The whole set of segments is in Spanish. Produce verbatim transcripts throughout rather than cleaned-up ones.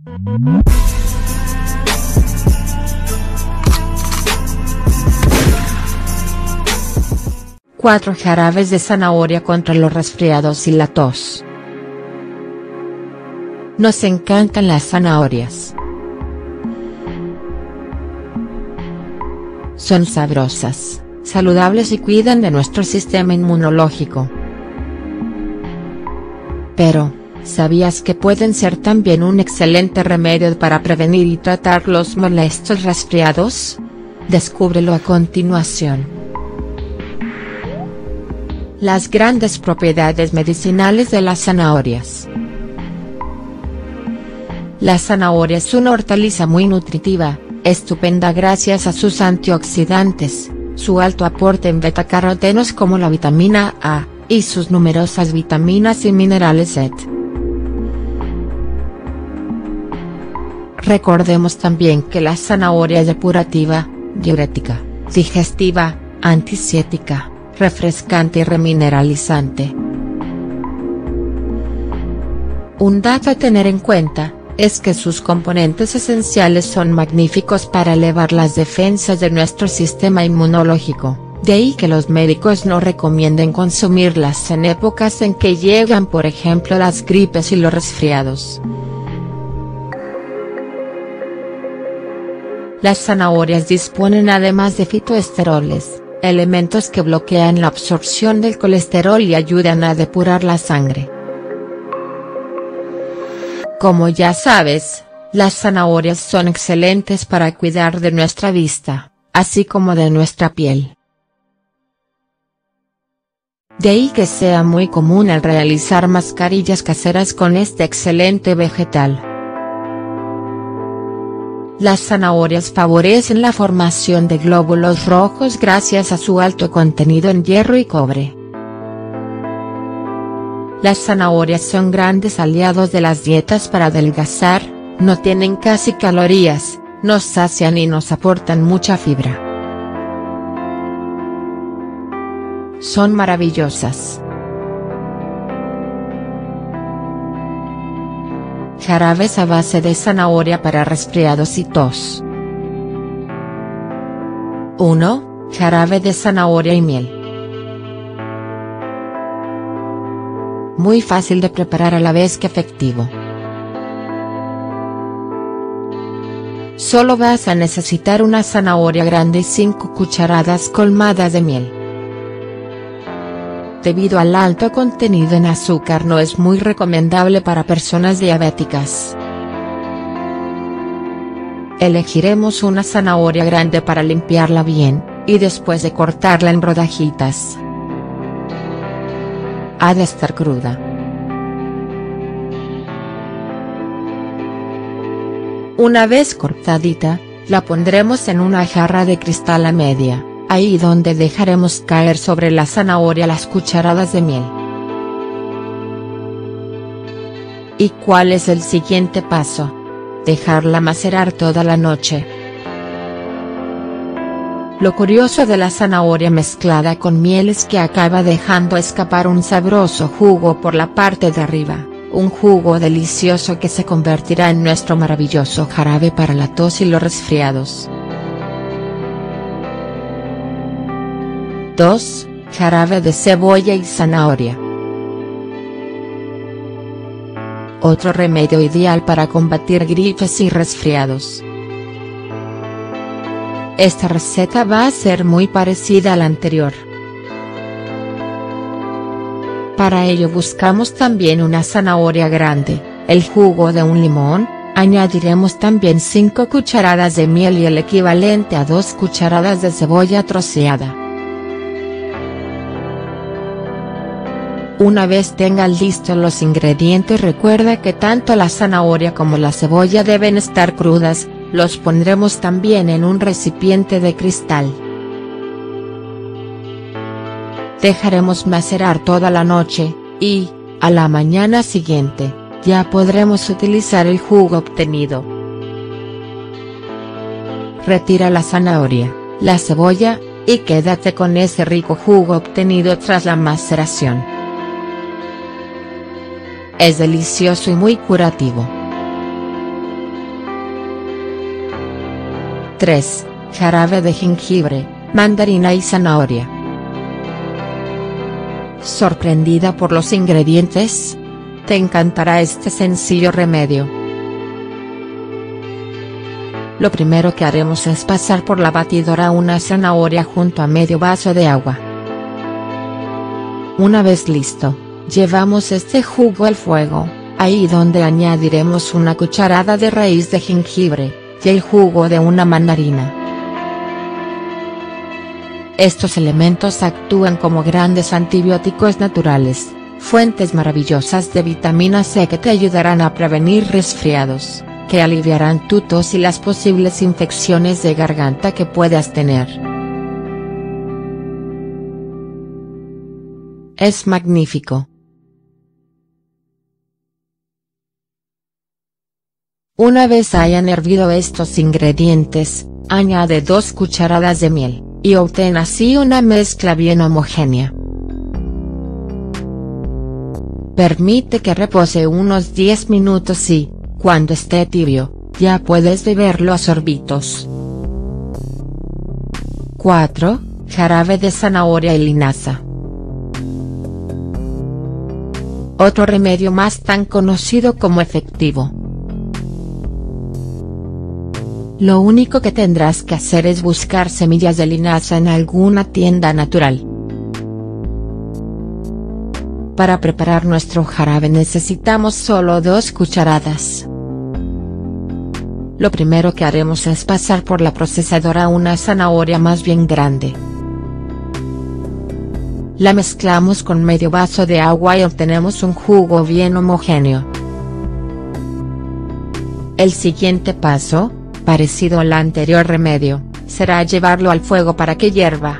cuatro jarabes de zanahoria contra los resfriados y la tos. Nos encantan las zanahorias. Son sabrosas, saludables y cuidan de nuestro sistema inmunológico. Pero, ¿sabías que pueden ser también un excelente remedio para prevenir y tratar los molestos resfriados? Descúbrelo a continuación. Las grandes propiedades medicinales de las zanahorias. La zanahoria es una hortaliza muy nutritiva, estupenda gracias a sus antioxidantes, su alto aporte en betacarotenos como la vitamina A, y sus numerosas vitaminas y minerales E T. Recordemos también que la zanahoria es depurativa, diurética, digestiva, anticiética, refrescante y remineralizante. Un dato a tener en cuenta es que sus componentes esenciales son magníficos para elevar las defensas de nuestro sistema inmunológico, de ahí que los médicos no recomienden consumirlas en épocas en que llegan por ejemplo las gripes y los resfriados. Las zanahorias disponen además de fitoesteroles, elementos que bloquean la absorción del colesterol y ayudan a depurar la sangre. Como ya sabes, las zanahorias son excelentes para cuidar de nuestra vista, así como de nuestra piel. De ahí que sea muy común el realizar mascarillas caseras con este excelente vegetal. Las zanahorias favorecen la formación de glóbulos rojos gracias a su alto contenido en hierro y cobre. Las zanahorias son grandes aliados de las dietas para adelgazar, no tienen casi calorías, nos sacian y nos aportan mucha fibra. Son maravillosas. Jarabes a base de zanahoria para resfriados y tos. uno. Jarabe de zanahoria y miel. Muy fácil de preparar a la vez que efectivo. Solo vas a necesitar una zanahoria grande y cinco cucharadas colmadas de miel. Debido al alto contenido en azúcar no es muy recomendable para personas diabéticas. Elegiremos una zanahoria grande para limpiarla bien, y después de cortarla en rodajitas. Ha de estar cruda. Una vez cortadita, la pondremos en una jarra de cristal a media, ahí donde dejaremos caer sobre la zanahoria las cucharadas de miel. ¿Y cuál es el siguiente paso? Dejarla macerar toda la noche. Lo curioso de la zanahoria mezclada con miel es que acaba dejando escapar un sabroso jugo por la parte de arriba, un jugo delicioso que se convertirá en nuestro maravilloso jarabe para la tos y los resfriados. dos. Jarabe de cebolla y zanahoria. Otro remedio ideal para combatir gripes y resfriados. Esta receta va a ser muy parecida a la anterior. Para ello buscamos también una zanahoria grande, el jugo de un limón, añadiremos también cinco cucharadas de miel y el equivalente a dos cucharadas de cebolla troceada. Una vez tengas listos los ingredientes, recuerda que tanto la zanahoria como la cebolla deben estar crudas, los pondremos también en un recipiente de cristal. Dejaremos macerar toda la noche, y, a la mañana siguiente, ya podremos utilizar el jugo obtenido. Retira la zanahoria, la cebolla, y quédate con ese rico jugo obtenido tras la maceración. Es delicioso y muy curativo. tres. Jarabe de jengibre, mandarina y zanahoria. ¿Sorprendida por los ingredientes? Te encantará este sencillo remedio. Lo primero que haremos es pasar por la batidora una zanahoria junto a medio vaso de agua. Una vez listo, llevamos este jugo al fuego, ahí donde añadiremos una cucharada de raíz de jengibre, y el jugo de una mandarina. Estos elementos actúan como grandes antibióticos naturales, fuentes maravillosas de vitamina C que te ayudarán a prevenir resfriados, que aliviarán tu tos y las posibles infecciones de garganta que puedas tener. Es magnífico. Una vez hayan hervido estos ingredientes, añade dos cucharadas de miel, y obtén así una mezcla bien homogénea. Permite que repose unos diez minutos y, cuando esté tibio, ya puedes beberlo a sorbitos. cuatro. Jarabe de zanahoria y linaza. Otro remedio más tan conocido como efectivo. Lo único que tendrás que hacer es buscar semillas de linaza en alguna tienda natural. Para preparar nuestro jarabe necesitamos solo dos cucharadas. Lo primero que haremos es pasar por la procesadora una zanahoria más bien grande. La mezclamos con medio vaso de agua y obtenemos un jugo bien homogéneo. El siguiente paso, parecido al anterior remedio, será llevarlo al fuego para que hierva.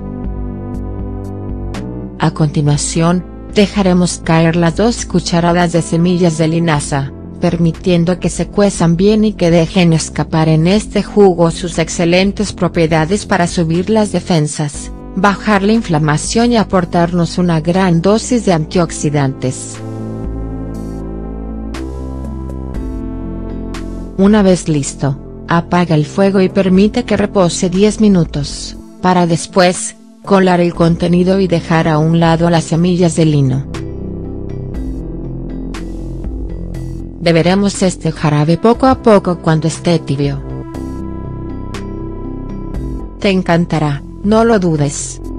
A continuación, dejaremos caer las dos cucharadas de semillas de linaza, permitiendo que se cuezan bien y que dejen escapar en este jugo sus excelentes propiedades para subir las defensas, bajar la inflamación y aportarnos una gran dosis de antioxidantes. Una vez listo, apaga el fuego y permite que repose diez minutos, para después, colar el contenido y dejar a un lado las semillas de lino. Beberemos este jarabe poco a poco cuando esté tibio. Te encantará, no lo dudes.